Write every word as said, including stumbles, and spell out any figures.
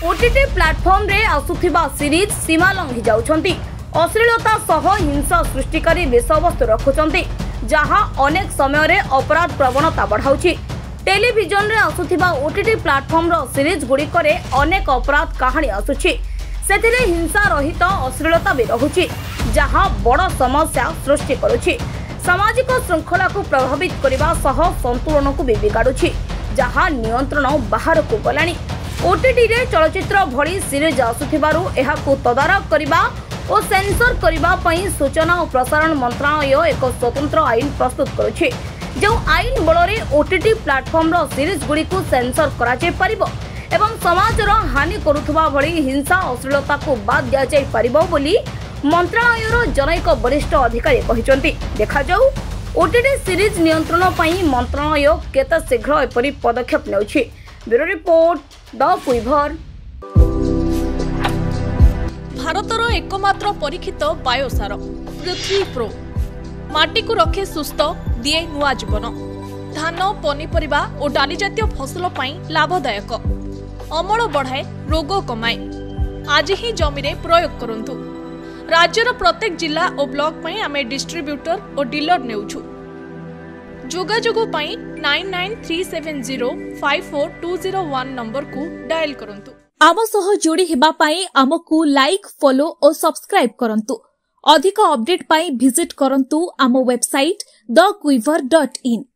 OTT platform रे आसुथिबा series सीमा लंघी जाउछंती। अश्लीलता सह हिंसा सृष्टिकारी विषयवस्तु रखुचंती जहां अनेक समय रे अपराध प्रवणता बढ़ाउछि। टेलीविजन रे आसुथिबा ओटीटी प्लाटफॉर्म रो सीरीज गुडी करे अनेक अपराध कहानी आसुछि। सेथिरे हिंसा रहित अश्लीलता भी रहुछि जहां बड़ समस्या सृष्टि करुछि। सामाजिक श्रृंखला को प्रभावित करने सह संतुलन को भी बिगाड़ुछि जहां नियंत्रण बाहर को गलानी। ओटीटी रे चलचित्र भली सीरीज आसुथिबारु एहाकु तदारक करिबा और सेंसर करिबा पई सूचना और प्रसारण मंत्रालय एक स्वतंत्र आईन प्रस्तुत करुछि। जो आईन बलरे ओटीटी प्लाटफॉर्म रो सीरीज गुडी को सेंसर करा जाय परिबो एवं समाज रो हानि करुथबा भली हिंसा अश्लीलता को बाद दिया जाय परिबो बोली मंत्रालय रो जनैक वरिष्ठ अधिकारी कहिसंती। देखा जाऊ ओटीटी सीरीज नियंत्रण पई मंत्रालय केते शीघ्र एपरि पदक्षेप नेउछि। Bureau report the Quiver. भारतर एकमात्र परीक्षित बायोसार पृथ्वी प्रो माटी को रखे सुस्थ दिए नुआ जीवन। धान पनीपरिबा और डाली जातीय फसल पई लाभदायक, अमल बढ़ाए, रोग कमाए। आज ही जमीरे प्रयोग करंतु। राज्यर प्रत्येक जिला और ब्लॉक पई आमे डिस्ट्रीब्यूटर और डीलर नेउछु। जोगाजोग पई nine nine three seven zero five four two zero one number को डायल करंतु। आम सह जोड़ी हेबा पई आमको लाइक, फॉलो और सब्सक्राइब करंतु। अधिक अपडेट पाई विजिट करंतु आम website the Quiver dot in.